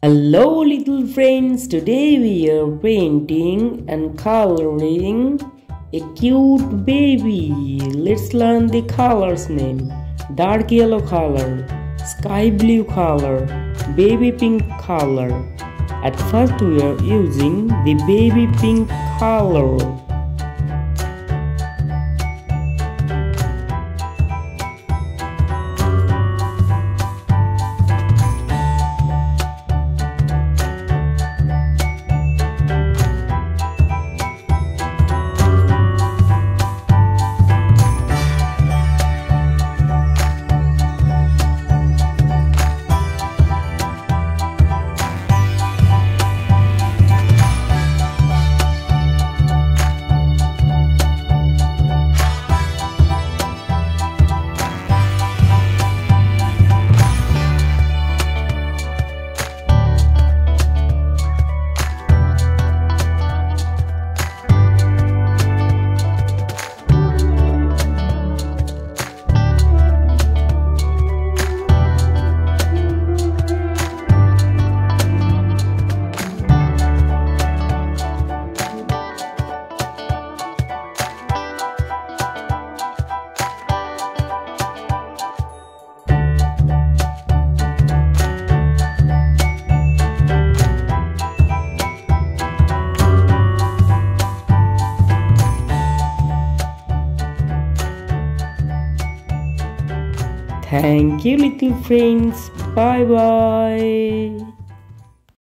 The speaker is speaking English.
Hello little friends, today we are painting and coloring a cute baby. Let's learn the colors name. Dark yellow color, sky blue color, baby pink color. At first we are using the baby pink color. Thank you little friends. Bye bye.